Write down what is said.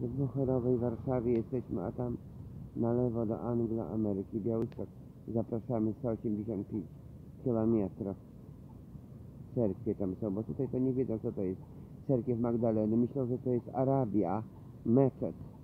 W Bucherowej Warszawie jesteśmy, a tam na lewo do Anglo-Ameryki, Białystok. Zapraszamy 185 km. Cerkwie tam są, bo tutaj to nie wiedzą, co to jest cerkiew Magdaleny. Myślą, że to jest Arabia, meczet.